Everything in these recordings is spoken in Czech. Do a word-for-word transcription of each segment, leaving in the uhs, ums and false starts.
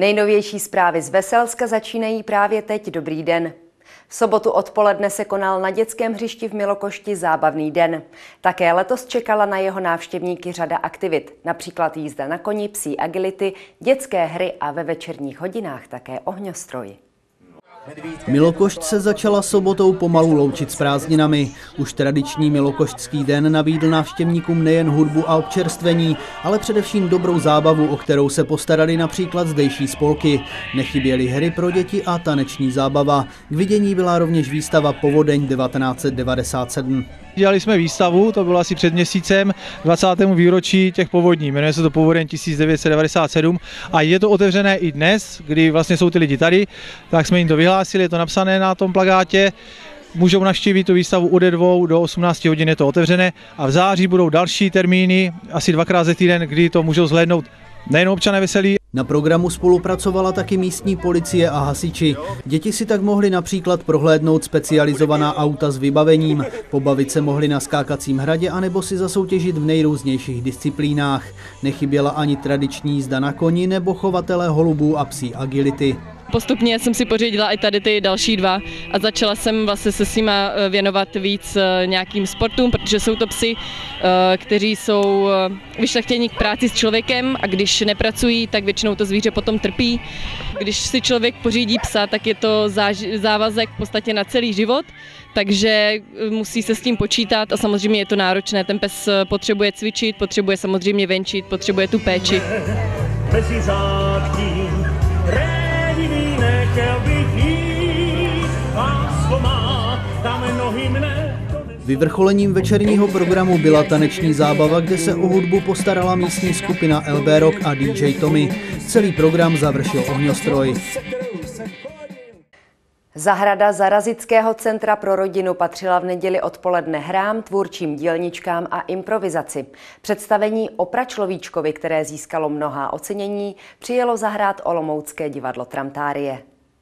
Nejnovější zprávy z Veselska začínají právě teď. Dobrý den. V sobotu odpoledne se konal na dětském hřišti v Milokošti zábavný den. Také letos čekala na jeho návštěvníky řada aktivit, například jízda na koni, psí agility, dětské hry a ve večerních hodinách také ohňostroj. Milokošť se začala sobotou pomalu loučit s prázdninami. Už tradiční Milokoštský den nabídl návštěvníkům nejen hudbu a občerstvení, ale především dobrou zábavu, o kterou se postarali například zdejší spolky. Nechyběly hry pro děti a taneční zábava. K vidění byla rovněž výstava Povodeň devatenáct set devadesát sedm. Dělali jsme výstavu, to bylo asi před měsícem, dvacátému výročí těch povodní, jmenuje se to Povodeň tisíc devět set devadesát sedm a je to otevřené i dnes, kdy vlastně jsou ty lidi tady, tak jsme jim to vyhlásili, je to napsané na tom plakátě. Můžou navštívit tu výstavu ode dvou do osmnácti hodin, je to otevřené a v září budou další termíny, asi dvakrát za týden, kdy to můžou zhlédnout nejen občané Veselí. Na programu spolupracovala taky místní policie a hasiči. Děti si tak mohly například prohlédnout specializovaná auta s vybavením, pobavit se mohli na skákacím hradě anebo si zasoutěžit v nejrůznějších disciplínách. Nechyběla ani tradiční jízda na koni nebo chovatelé holubů a psí agility. Postupně jsem si pořídila i tady ty další dva a začala jsem vlastně se s nimi věnovat víc nějakým sportům, protože jsou to psi, kteří jsou vyšlechtěni k práci s člověkem a když nepracují, tak většinou to zvíře potom trpí. Když si člověk pořídí psa, tak je to závazek v podstatě na celý život, takže musí se s tím počítat a samozřejmě je to náročné. Ten pes potřebuje cvičit, potřebuje samozřejmě venčit, potřebuje tu péči. Vyvrcholením večerního programu byla taneční zábava, kde se o hudbu postarala místní skupina L B Rock a D J Tommy. Celý program završil ohňostroj. Zahrada Zarazického centra pro rodinu patřila v neděli odpoledne hrám, tvůrčím dílničkám a improvizaci. Představení o Pračlovíčkovi, které získalo mnohá ocenění, přijelo zahrát olomoucké divadlo Tramtárie.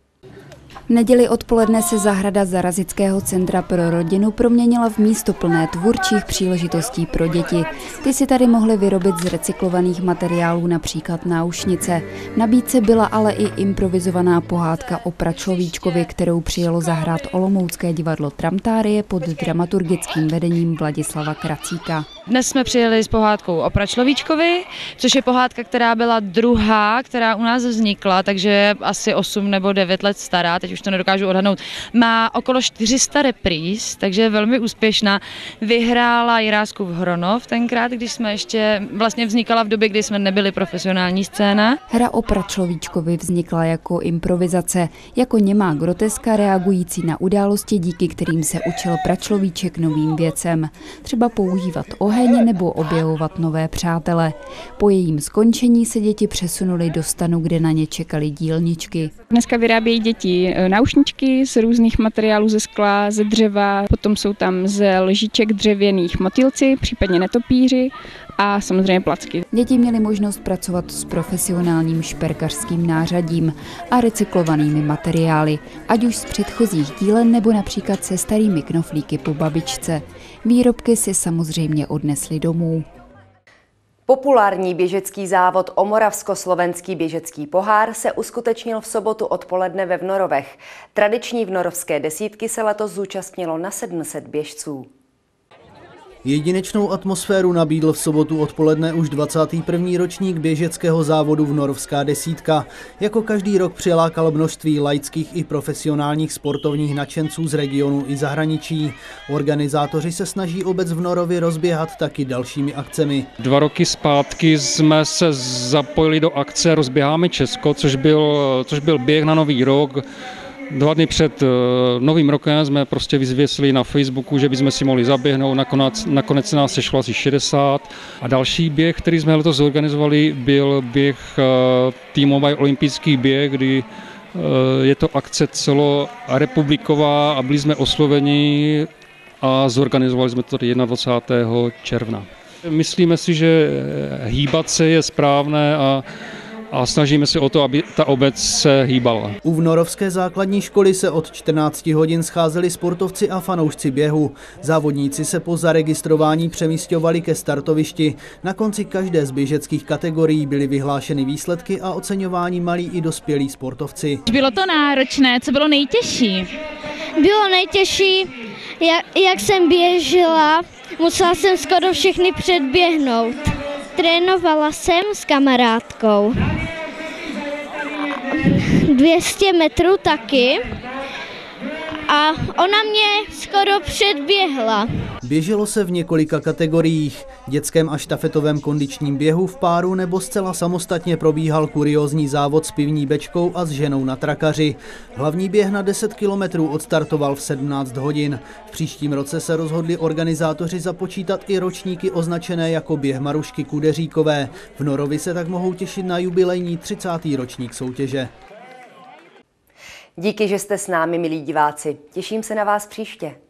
V neděli odpoledne se zahrada Zarazického centra pro rodinu proměnila v místo plné tvůrčích příležitostí pro děti. Ty si tady mohly vyrobit z recyklovaných materiálů například náušnice. V nabídce byla ale i improvizovaná pohádka o Pračlovíčkovi, kterou přijelo zahrát olomoucké divadlo Tramtárie pod dramaturgickým vedením Vladislava Kracíka. Dnes jsme přijeli s pohádkou o Pračlovíčkovi, což je pohádka, která byla druhá, která u nás vznikla, takže je asi osm nebo devět let stará, teď už to nedokážu odhadnout. Má okolo čtyři sta repríz, takže je velmi úspěšná. Vyhrála Jiráskův Hronov tenkrát, když jsme ještě vlastně vznikala v době, kdy jsme nebyli profesionální scéna. Hra o Pračlovíčkovi vznikla jako improvizace, jako němá groteska reagující na události, díky kterým se učil Pračlovíček novým věcem. Třeba používat oheň nebo objevovat nové přátele. Po jejím skončení se děti přesunuly do stanu, kde na ně čekaly dílničky. Dneska vyrábějí děti náušničky z různých materiálů, ze skla, ze dřeva, potom jsou tam z lžiček dřevěných motýlci, případně netopíři a samozřejmě placky. Děti měly možnost pracovat s profesionálním šperkařským nářadím a recyklovanými materiály, ať už z předchozích dílen nebo například se starými knoflíky po babičce. Výrobky si samozřejmě odnesli domů. Populární běžecký závod o Moravsko-slovenský běžecký pohár se uskutečnil v sobotu odpoledne ve Vnorovech. Tradiční vnorovské desítky se letos zúčastnilo na sedm set běžců. Jedinečnou atmosféru nabídl v sobotu odpoledne už dvacátý první ročník běžeckého závodu Vnorovská desítka. Jako každý rok přilákal množství laických i profesionálních sportovních nadšenců z regionu i zahraničí. Organizátoři se snaží obec v Norově rozběhat taky dalšími akcemi. Dva roky zpátky jsme se zapojili do akce Rozběháme Česko, což byl, což byl běh na Nový rok. Dva dny před Novým rokem jsme prostě vyzvěsili na Facebooku, že bychom si mohli zaběhnout, nakonec, nakonec se nás sešlo asi šedesát. A další běh, který jsme letos zorganizovali, byl běh týmový olympijský běh, kdy je to akce celorepubliková a byli jsme osloveni a zorganizovali jsme to dvacátého prvního června. Myslíme si, že hýbat se je správné a a snažíme se o to, aby ta obec se hýbala. U Vnorovské základní školy se od čtrnácti hodin scházeli sportovci a fanoušci běhu. Závodníci se po zaregistrování přemísťovali ke startovišti. Na konci každé z běžeckých kategorií byly vyhlášeny výsledky a oceňování malí i dospělí sportovci. Bylo to náročné, co bylo nejtěžší? Bylo nejtěžší, jak, jak jsem běžela, musela jsem skoro všechny předběhnout. Trénovala jsem s kamarádkou. dvě stě metrů taky a ona mě skoro předběhla. Běželo se v několika kategoriích. Dětském a štafetovém kondičním běhu v páru nebo zcela samostatně probíhal kuriózní závod s pivní bečkou a s ženou na trakaři. Hlavní běh na deset kilometrů odstartoval v sedmnáct hodin. V příštím roce se rozhodli organizátoři započítat i ročníky označené jako běh Marušky Kudeříkové. V Norovi se tak mohou těšit na jubilejní třicátý ročník soutěže. Díky, že jste s námi, milí diváci. Těším se na vás příště.